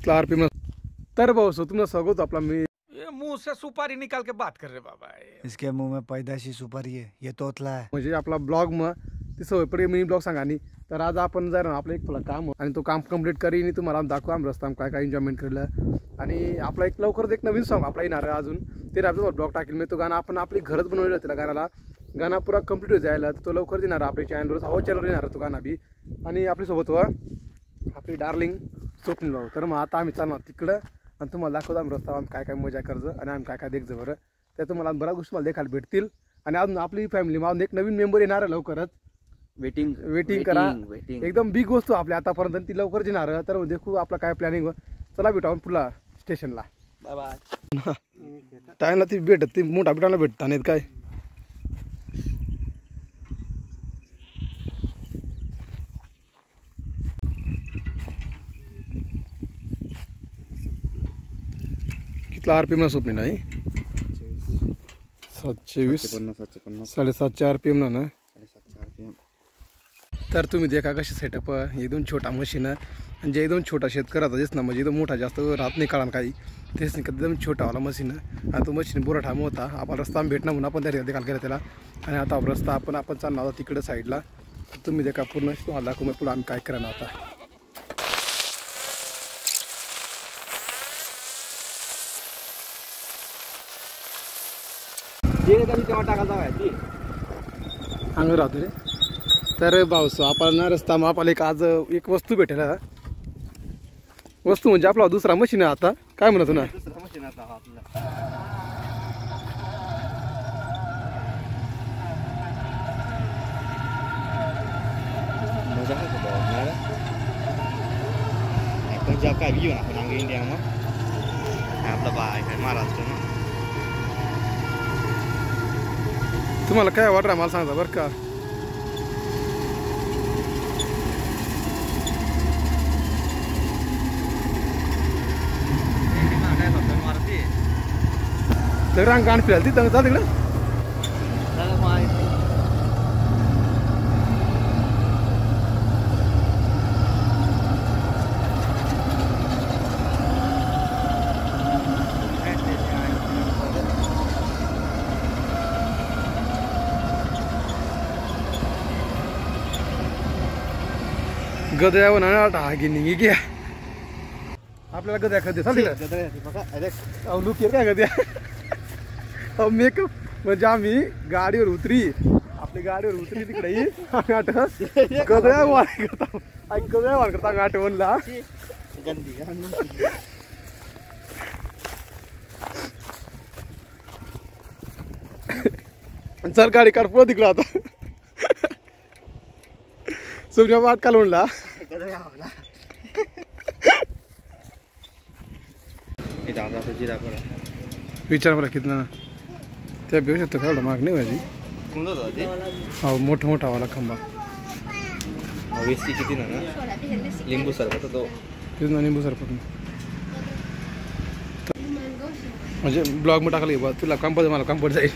कितना आरपीएम तर भाऊ सो तुमने स्वागत आपला मी ये मुंह से सुपारी निकाल के बात कर रहे बाबा। इसके मुंह में पैदाशी सुपारी है, ये तोतला है। म्हणजे आपला ब्लॉग मग ती सवय पडे मिनी ब्लॉग सांगा आणि तर आज आपण जर आपलं एक थोडं काम आणि तो काम कंप्लीट करी आणि तुम्हाला दाखवू आम रस्ता काय काय एन्जॉयमेंट केलं आणि आपला एक लवकरच एक नवीन सॉन्ग आपला येणार आहे अजून ते आपलं ब्लॉग टाकेल मी तो गाणं आपण आपली घरच बनवलेलं त्याला गाण्याला गाणं पुरा कंप्लीट होत जायला तो लवकर येणार आपल्या चॅनलवर हवा चॅनलवर येणार तो गाणं बी आणि आपल्यासोबत व आपली डार्लिंग स्वप्नील भाऊ तर मग आता आम्ही चालणार तिकडं आणि तुम्हाला दाखवतो आम्ही रस्ता आम्ही काय काय मजा करतो आणि आम्ही काय काय देखतो बरं त्या तुम्हाला बऱ्याच गोष्टी मला देखायला भेटतील आणि अजून आपली फॅमिली मधून एक नवीन मेंबर येणार आहे लवकरच वेटिंग करा एकदम बिग वस्तू आपल्या आतापर्यंत ती लवकर येणार तर देखू आपला काय प्लॅनिंग चला भेटू आपण पुढला स्टेशनला बाय बाय। टायमला ती भेटत ती मोठा भेटायला भेटता नाहीत काय कितना आरपीएम स्वप्न नाही 720 750 आरपीएम ना तर तुम्ही देखा कशी सेटअप एकदम छोटा मशीन म्हणजे एकदम छोटा शेतकऱ्याचा दिस ना म्हणजे एकदम मोठा जास्त राहत नाही काढा काही तेच नाही एकदम छोटावाला मशीन आणि तो मशीन बोरा ठाम होता आपण रस्ता भेटणार म्हणून आपण त्या देखाल केला त्याला आणि आता रस्ता आपण चालणार आहोत तिकडे साईडला तुम्ही देखा पूर्ण तुम्हाला दाखवू पुढे आम्ही काय करणार आता अंग राहतो रे तर भाऊस आपण रस्ता मग आपल्याला एक आज एक वस्तू भेटेल वस्तू म्हणजे आपला दुसरा मशीन आहे आता काय म्हणतो ना पंजाब का भी होना पड़ेगा इंडिया में आपला बाय है महाराष्ट्र में तुम्हाला काय वाटतं मला सांगा बरं का तर रांग गाण फिरायला ती जा तिकडं गद्यावर हागी निघी घ्या आपल्याला गद्या खदे चालते लुक काय गद्या मेकअप म्हणजे आम्ही गाडीवर उतरी आपली गाडीवर उतरी तिकडे गद्या वाढ करता गद्या वाढ करता आम्ही आठवणला चल गाडी काढ पुढं तिकडं आता सुमच्या वाट कालवणला विचार बरं कितना त्या भेटू शकतो का माग नाही व्हायची हो मोठा मोठा वाला खंबा किती ना लिंबू सरबत तो कितना लिंबू सरबत म्हणजे ब्लॉग मध्ये टाकलं तुला कंपनी मला कंपनी जाईल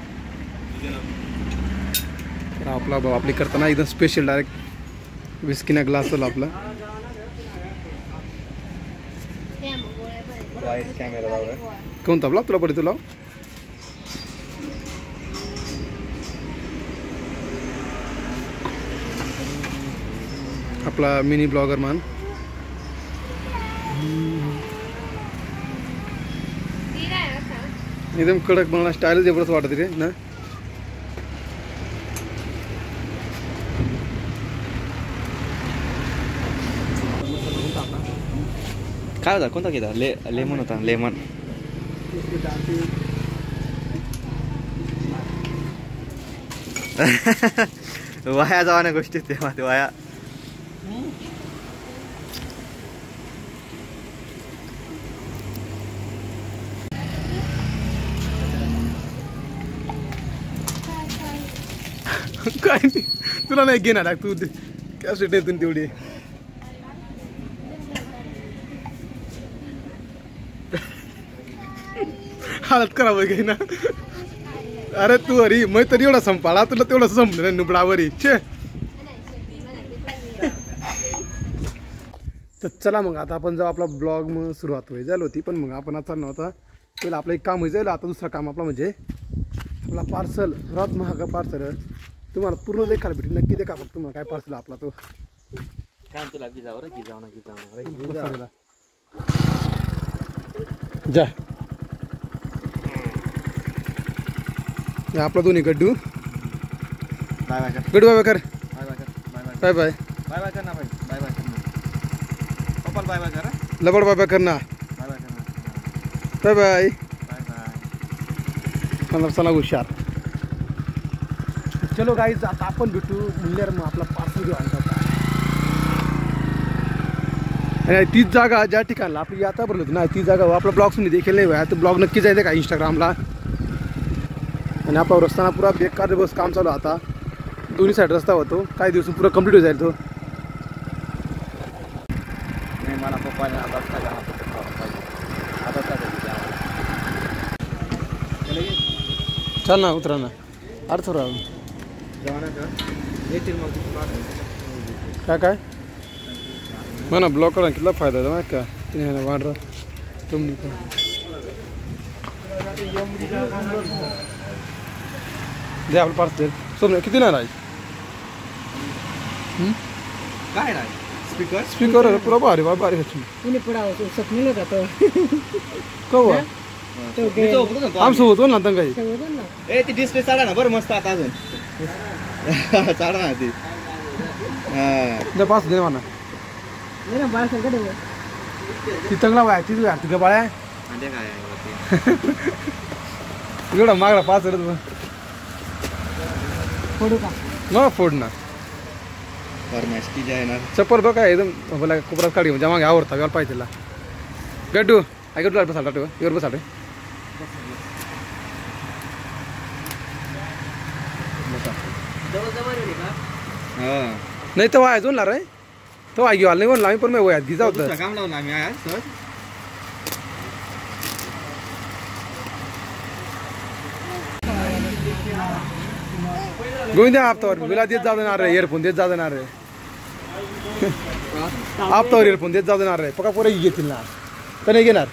आपला भाऊ आपली करताना एकदम स्पेशल डायरेक्ट विस्कीना ग्लास होता आपला कोणता आपला तुला पडे तुला आपला मिनी ब्लॉगर मान एकदम कडक मला स्टाईल जबरदस्त वाटत रे ना काय होता कोणता घेता लेमन होता लेमन वाया जावाने गोष्टी तेव्हा ते वाया काय नाही तुला नाही घेणार तू कॅसेट येतून तेवढी हालत करावं घे ना अरे तू अरे मैं तरी एवढा संपाळा तुला तेवढं समजलं नुबडावरी छे तर चला मग आता आपण जेव्हा आपला ब्लॉग मग सुरुवात झाली होती, पण मग आपण आता नव्हता पहिलं आपलं एक काम होईल. आता दुसरं काम आपलं म्हणजे आपला पार्सल, सर्वात महागा पार्सल तुम्हाला पूर्ण देखायला भेटेल. नक्की देखा फक्त तुम्हाला काय पार्सल आपला तो काय तुला गिजावर जा आपला दोन्ही गड्डू बाय बाय कर गड्डू बाय कर बाय बाय कर bye bye bye bye bye bye कर ना भाई बाय बाय कर ना पप्पा बाय बाय कर लबड बाय बाय करना बाय बाय कर ना बाय बाय. बाय बाय मतलब चला हुशार. चलो गाईज आता आपण भेटू म्हणल्यावर मग आपला पार्सल घेऊ आणता. आणि तीच जागा ज्या ठिकाणला आपली यात्रा भरली होती ना, ती जागा आपला ब्लॉग सुनी देखील नाही व्हाय. तर ब्लॉग नक्की जायचं का इंस्टाग्रामला. आणि आपला रस्ताना पुरा बेकार बस काम चालू आता. दोन्ही साईड रस्ता होतो, काही दिवस पुरा कंप्लीट हो जाईल तो. नाही मला पप्पाने आता चल ना उतरा ना अरे थोडा येतील मग काय काय म्हणा ब्लॉक करा किती फायदा आहे माहिती का. तुम्ही वाढ तुम्ही द्या आपलं पार्सल सोम किती नाही राहील. काय नाही स्पीकर स्पीकर पुरा भारी भारी होती कवा आमचं होतो ना आता काही ए ती डिस्प्ले चाडा ना बरं मस्त आता अजून चाडा ना ती द्या पास दे म्हणा ती चांगला वाय तीच घालती का बाळ्या म्हणजे काय एवढा मागला पाच मला फोड ना फरमाइश की जाय ना चप्पल बघा एकदम बोला कुपरात काढी म्हणजे मागे आवडता याला पाहिजे तिला. गड्डू आई गड्डू बसा टाटू एवढं बसा नाही तर वाय जोडणार आहे तो आई घेऊ नाही म्हणला आम्ही पण मी वयात घी जाऊ तर काम लावून आम्ही आज सर गोविंद हप्तावर मला देत जाऊ देणार आहे इयरफोन देत जाऊ देणार आहे हप्तावर इयरफोन देत जाऊ देणार आहे पका पोरं घेतील ना तर नाही घेणार.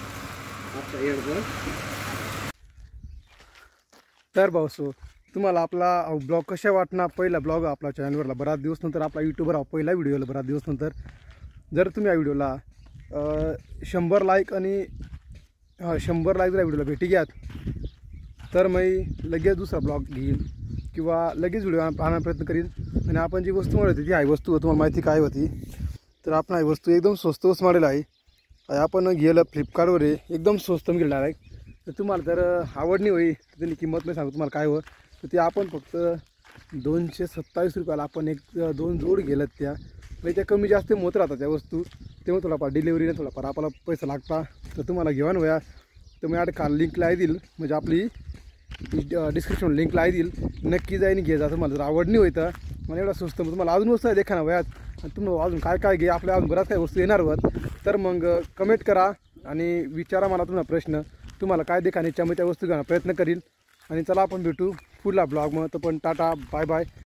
तर भाऊ तुम्हाला आपला ब्लॉग कशा वाटणार. पहिला ब्लॉग आपला चॅनलवरला बराच दिवस नंतर आपला यूट्यूबवर पहिला व्हिडिओला बराच दिवस नंतर. जर तुम्ही या व्हिडिओला 100 लाईक आणि 100 लाईक जर या व्हिडिओला भेटी घ्यात तर मी लगेच दुसरा ब्लॉग घेईन किंवा लगेच व्हिडिओ आणण्याचा प्रयत्न करीन. आणि आपण जी वस्तू मिळवली ती आई वस्तू तुम्हाला माहिती काय होती तर आपण ही वस्तू एकदम स्वस्त वस्तू मारलेला आहे. आपण गेलं फ्लिपकार्टवर एकदम स्वस्त मिळणार आहे. तर तुम्हाला जर आवड नाही होई तर त्याची किंमत नाही सांगू तुम्हाला काय हो तर ते आपण फक्त 227 रुपयाला आपण एक 2 जोड गेलं त्या म्हणजे त्या कमी जास्त होत राहतात त्या वस्तू. तेव्हा थोडाफार डिलिव्हरीने थोडाफार आपल्याला पैसा लागता. तर तुम्हाला घेऊन वया तर मी आता काल लिंक लाई देईल म्हणजे आपली डिस्क्रिप्शन लिंक लाई देईल नक्की जाईन घे जा. तुम्हाला जर आवड नाही होई तर मला एवढा स्वस्त मग तुम्हाला अजून वस्तू आहे देखा ना वयात आणि तुम्हाला अजून काय काय घे आपल्या अजून बऱ्याच काही वस्तू येणार होत तर मग कमेंट करा आणि विचारा मला तुम्हाला प्रश्न तुम्हाला काय देखा आणि त्या वस्तू घेण्याचा प्रयत्न करील. आणि चला आपण भेटू पुढला ब्लॉग मग तर पण टाटा बाय बाय.